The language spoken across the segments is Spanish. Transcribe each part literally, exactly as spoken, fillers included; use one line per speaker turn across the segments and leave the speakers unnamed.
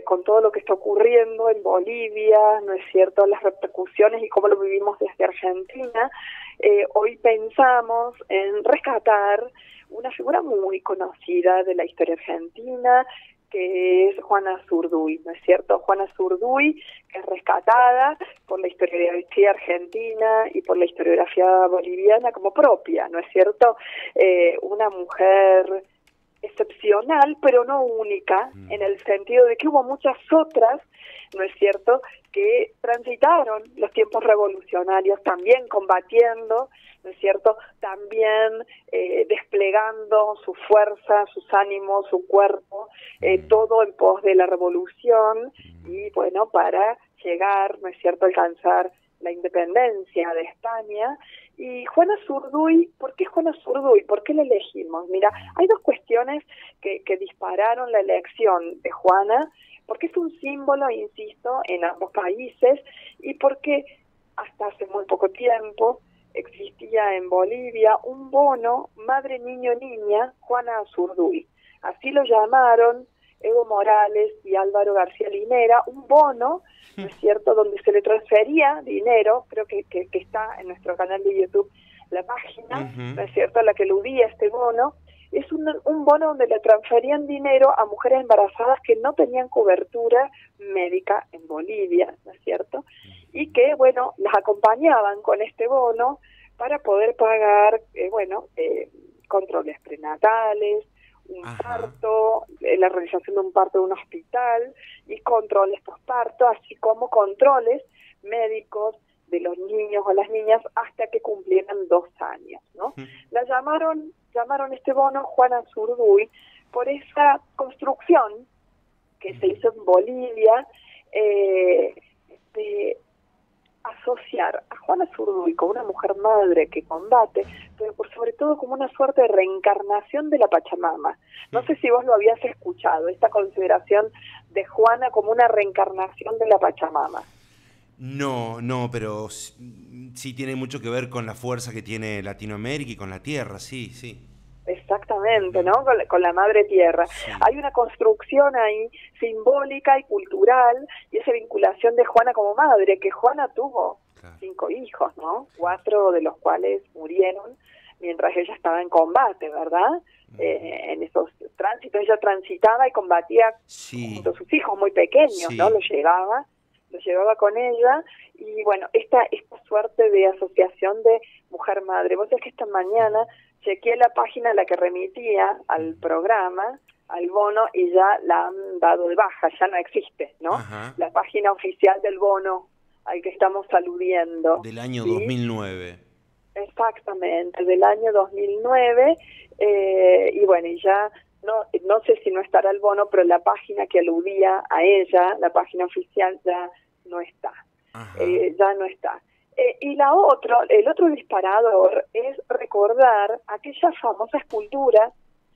con todo lo que está ocurriendo en Bolivia, ¿no es cierto?, las repercusiones y cómo lo vivimos desde Argentina, eh, hoy pensamos en rescatar una figura muy conocida de la historia argentina, que es Juana Zurduy, ¿no es cierto? Juana Zurduy, que es rescatada por la historiografía argentina y por la historiografía boliviana como propia, ¿no es cierto? Eh, una mujer excepcional, pero no única, mm. en el sentido de que hubo muchas otras, ¿no es cierto?, que transitaron los tiempos revolucionarios, también combatiendo, ¿no es cierto?, también eh, desplegando su fuerza, sus ánimos, su cuerpo, eh, todo en pos de la revolución y, bueno, para llegar, ¿no es cierto?, alcanzar la independencia de España. Y Juana Zurduy, ¿por qué Juana Zurduy? ¿Por qué la elegimos? Mira, hay dos cuestiones que, que dispararon la elección de Juana, porque es un símbolo, insisto, en ambos países, y porque hasta hace muy poco tiempo existía en Bolivia un bono madre, niño, niña, Juana Zurduy. Así lo llamaron Evo Morales y Álvaro García Linera, un bono, ¿no es cierto?, donde se le transfería dinero, creo que, que, que está en nuestro canal de YouTube la página, uh-huh. ¿no es cierto?, a la que eludía este bono. Es un, un bono donde le transferían dinero a mujeres embarazadas que no tenían cobertura médica en Bolivia, ¿no es cierto?, y que, bueno, las acompañaban con este bono para poder pagar, eh, bueno, eh, controles prenatales, un Ajá. parto, eh, la realización de un parto en un hospital y controles posparto, así como controles médicos de los niños o las niñas hasta que cumplieran dos años, ¿no? Uh-huh. La llamaron, llamaron este bono Juana Zurduy por esa construcción que uh-huh. se hizo en Bolivia eh, de asociar a Juana Zurduy como una mujer madre que combate, pero por sobre todo como una suerte de reencarnación de la Pachamama. No sé si vos lo habías escuchado, esta consideración de Juana como una reencarnación de la Pachamama.
No, no, pero sí tiene mucho que ver con la fuerza que tiene Latinoamérica y con la tierra, sí, sí.
Exactamente, ¿no? Con la, con la madre tierra. Sí. Hay una construcción ahí simbólica y cultural y esa vinculación de Juana como madre, que Juana tuvo claro. cinco hijos, ¿no? Cuatro de los cuales murieron mientras ella estaba en combate, ¿verdad? Uh-huh. Eh, en esos tránsitos ella transitaba y combatía sí. junto a sus hijos muy pequeños, sí. ¿no? Los llevaba, los llevaba con ella y bueno, esta, esta suerte de asociación de mujer-madre. Vos sabés que esta mañana chequeé la página a la que remitía al programa, al bono, y ya la han dado de baja, ya no existe, ¿no? Ajá. La página oficial del bono al que estamos aludiendo.
Del año
¿sí?
dos mil nueve.
Exactamente, del año dos mil nueve, eh, y bueno, y ya no, no sé si no estará el bono, pero la página que aludía a ella, la página oficial, ya no está. Eh, ya no está. Eh, y la otro, el otro disparador es recordar aquella famosa escultura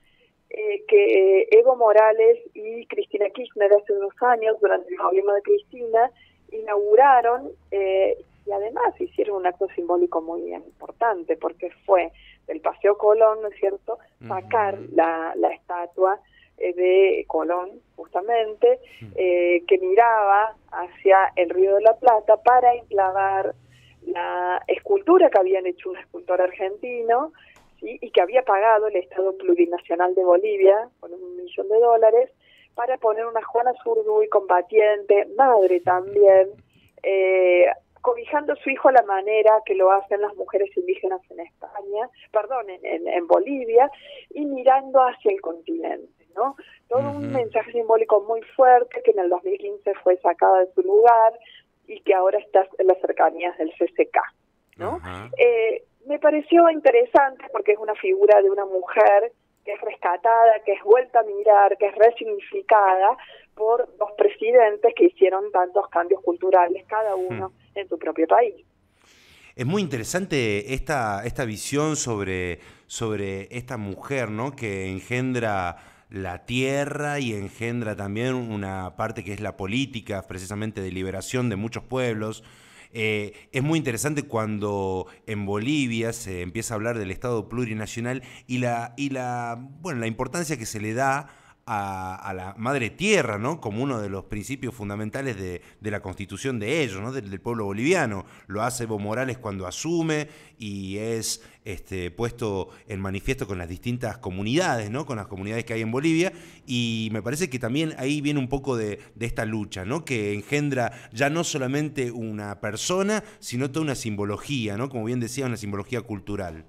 eh, que Evo Morales y Cristina Kirchner hace unos años, durante el gobierno de Cristina, inauguraron eh, y además hicieron un acto simbólico muy importante, porque fue del Paseo Colón, ¿no es cierto?, sacar uh-huh. la, la estatua eh, de Colón, justamente, eh, que miraba hacia el Río de la Plata para enclavar la escultura que habían hecho un escultor argentino, ¿sí? Y que había pagado el Estado Plurinacional de Bolivia con un millón de dólares para poner una Juana Zurduy combatiente, madre también, eh, cobijando a su hijo a la manera que lo hacen las mujeres indígenas en España, perdón, en, en, en Bolivia, y mirando hacia el continente, ¿no? Todo uh-huh. un mensaje simbólico muy fuerte que en el dos mil quince fue sacada de su lugar y que ahora está en las cercanías del C C K, ¿no? Uh-huh. Eh, me pareció interesante porque es una figura de una mujer que es rescatada, que es vuelta a mirar, que es resignificada por dos presidentes que hicieron tantos cambios culturales, cada uno uh-huh. en su propio país.
Es muy interesante esta, esta visión sobre, sobre esta mujer, ¿no?, que engendra la tierra y engendra también una parte que es la política, precisamente de liberación de muchos pueblos. Eh, es muy interesante cuando en Bolivia se empieza a hablar del Estado plurinacional y la, y la, bueno, la importancia que se le da a, a la madre tierra, ¿no? Como uno de los principios fundamentales de, de la constitución de ellos, ¿no? Del, del pueblo boliviano. Lo hace Evo Morales cuando asume y es este, puesto en manifiesto con las distintas comunidades, ¿no? Con las comunidades que hay en Bolivia, y me parece que también ahí viene un poco de, de esta lucha, ¿no? Que engendra ya no solamente una persona, sino toda una simbología, ¿no? Como bien decía, una simbología cultural.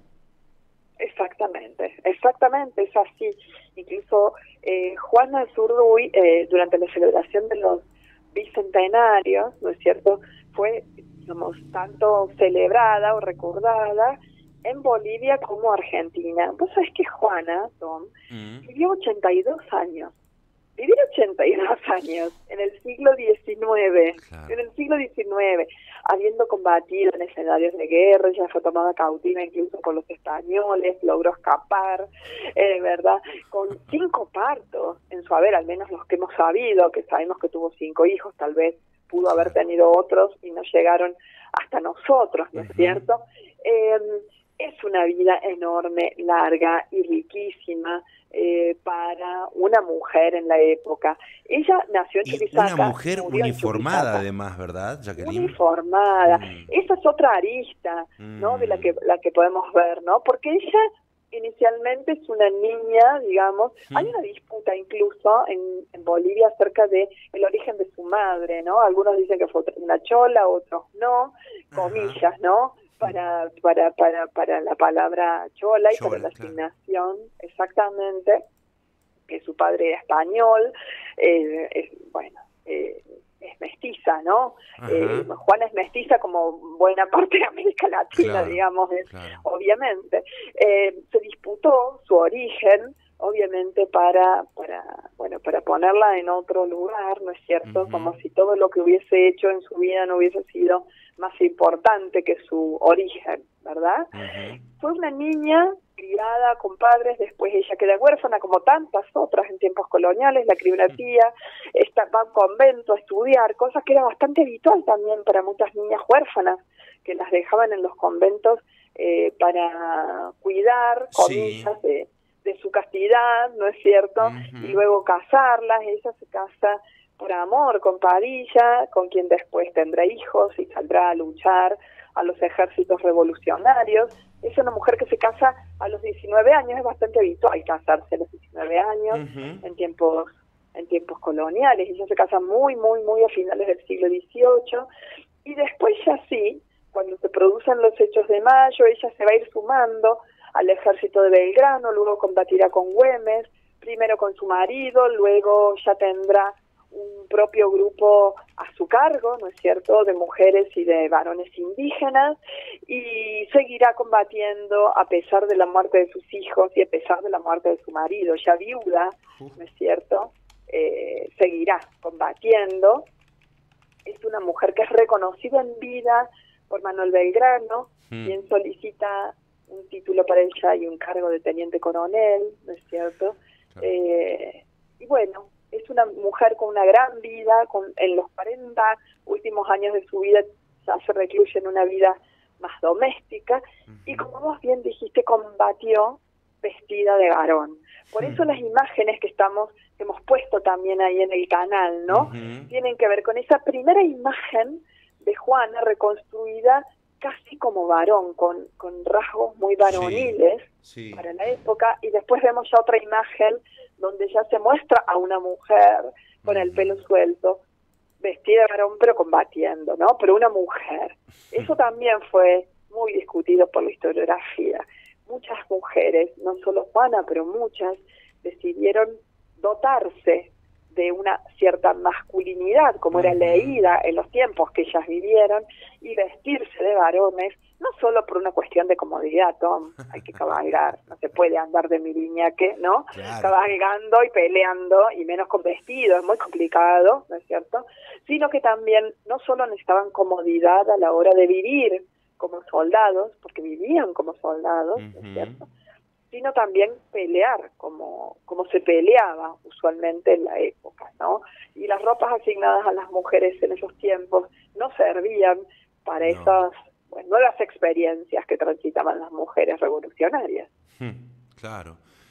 Exactamente, exactamente, es así. Incluso eh, Juana Zurduy, eh, durante la celebración de los bicentenarios, ¿no es cierto?, fue, digamos, tanto celebrada o recordada en Bolivia como Argentina. Vos sabés que Juana, Tom, mm. vivió ochenta y dos años. Vivir ochenta y dos años en el siglo diecinueve, claro. en el siglo diecinueve, habiendo combatido en escenarios de guerra, ella fue tomada cautiva incluso por los españoles, logró escapar, eh, ¿verdad? Con cinco partos en su haber, al menos los que hemos sabido, que sabemos que tuvo cinco hijos, tal vez pudo haber tenido otros y no llegaron hasta nosotros, ¿no es uh-huh. cierto? Eh, es una vida enorme, larga y riquísima, Eh, para una mujer en la época. Ella nació en Chuquisaca.
Una mujer uniformada además, ¿verdad, Jacqueline?
Uniformada. Mm. Esa es otra arista, mm. ¿no? De la que la que podemos ver, ¿no? Porque ella inicialmente es una niña, digamos, mm. hay una disputa incluso en, en Bolivia acerca de el origen de su madre, ¿no? Algunos dicen que fue una chola, otros no, comillas, Ajá. ¿no? para para para para la palabra chola y chola, para la asignación, claro. exactamente, que su padre era español, eh, es, bueno, eh, es mestiza, ¿no? Eh, Juana es mestiza como buena parte de América Latina, claro, digamos, es, claro. obviamente. Eh, se disputó su origen, obviamente para, para, bueno, para ponerla en otro lugar, ¿no es cierto? Uh-huh. Como si todo lo que hubiese hecho en su vida no hubiese sido más importante que su origen, ¿verdad? Uh-huh. Fue una niña criada con padres, después ella queda huérfana como tantas otras en tiempos coloniales, la crió una tía, está, va a un convento a estudiar, cosa que era bastante habitual también para muchas niñas huérfanas, que las dejaban en los conventos eh, para cuidar, comillas, sí. de, de su castidad, ¿no es cierto? Uh-huh. Y luego casarlas. Ella se casa por amor con Padilla, con quien después tendrá hijos y saldrá a luchar a los ejércitos revolucionarios. Es una mujer que se casa a los diecinueve años, es bastante habitual casarse a los diecinueve años uh-huh. en tiempos en tiempos coloniales. Ella se casa muy, muy, muy a finales del siglo dieciocho, y después ya sí, cuando se producen los hechos de mayo, ella se va a ir sumando al ejército de Belgrano, luego combatirá con Güemes, primero con su marido, luego ya tendrá un propio grupo a su cargo, ¿no es cierto?, de mujeres y de varones indígenas, y seguirá combatiendo a pesar de la muerte de sus hijos y a pesar de la muerte de su marido, ya viuda, ¿no es cierto?, eh, seguirá combatiendo. Es una mujer que es reconocida en vida por Manuel Belgrano, mm. quien solicita un título para ella y un cargo de teniente coronel, ¿no es cierto? Claro. Eh, y bueno, es una mujer con una gran vida, con en los cuarenta últimos años de su vida ya se recluye en una vida más doméstica, uh-huh. y como vos bien dijiste, combatió vestida de varón. Por eso las imágenes que estamos que hemos puesto también ahí en el canal, ¿no? Uh-huh. Tienen que ver con esa primera imagen de Juana reconstruida casi como varón, con, con rasgos muy varoniles sí, sí. para la época, y después vemos ya otra imagen donde ya se muestra a una mujer con uh-huh. el pelo suelto, vestida de varón pero combatiendo, ¿no? Pero una mujer. Eso también fue muy discutido por la historiografía. Muchas mujeres, no solo Juana, pero muchas, decidieron dotarse de una cierta masculinidad, como era leída en los tiempos que ellas vivieron, y vestirse de varones, no solo por una cuestión de comodidad, Tom, hay que cabalgar, no se puede andar de miriñaque, ¿no? Claro. Cabalgando y peleando, y menos con vestido, es muy complicado, ¿no es cierto? Sino que también no solo necesitaban comodidad a la hora de vivir como soldados, porque vivían como soldados, uh-huh. ¿no es cierto?, sino también pelear como como se peleaba usualmente en la época, ¿no? Y las ropas asignadas a las mujeres en esos tiempos no servían para no. esas bueno, nuevas experiencias que transitaban las mujeres revolucionarias.
Hmm, claro.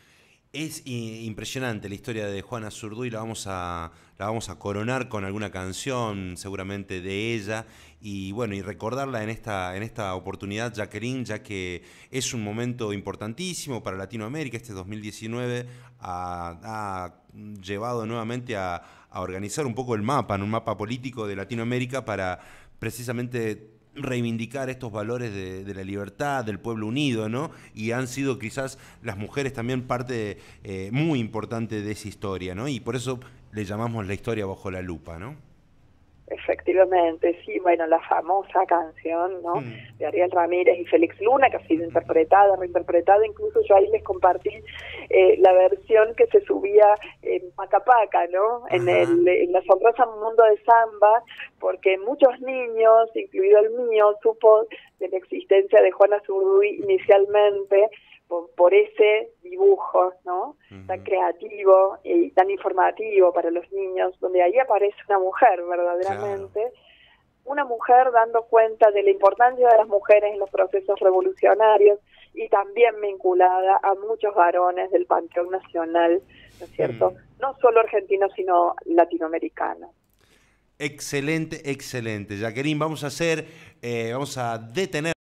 Es i- impresionante la historia de Juana Zurduy, la vamos a, la vamos a coronar con alguna canción seguramente de ella y bueno, y recordarla en esta, en esta oportunidad, Jacqueline, ya que es un momento importantísimo para Latinoamérica. Este dos mil diecinueve ha, ha llevado nuevamente a, a organizar un poco el mapa, ¿no? Un mapa político de Latinoamérica para precisamente reivindicar estos valores de, de la libertad, del pueblo unido, ¿no? Y han sido quizás las mujeres también parte eh, muy importante de esa historia, ¿no? Y por eso le llamamos la historia bajo la lupa, ¿no?
Efectivamente, sí, bueno, la famosa canción, ¿no?
Mm.
De Ariel Ramírez y Félix Luna, que ha sido interpretada, reinterpretada, incluso yo ahí les compartí eh, la versión que se subía en Pacapaca, ¿no? En, el, en la asombrosa mundo de samba, porque muchos niños, incluido el mío, supo de la existencia de Juana Zurduy inicialmente por, por ese dibujo, ¿no? Uh-huh. Tan creativo y tan informativo para los niños, donde ahí aparece una mujer verdaderamente, claro. Una mujer dando cuenta de la importancia de las mujeres en los procesos revolucionarios y también vinculada a muchos varones del panteón nacional, ¿no es cierto? Mm. No solo argentinos, sino latinoamericanos.
Excelente, excelente. Jacqueline, vamos a hacer, eh, vamos a detener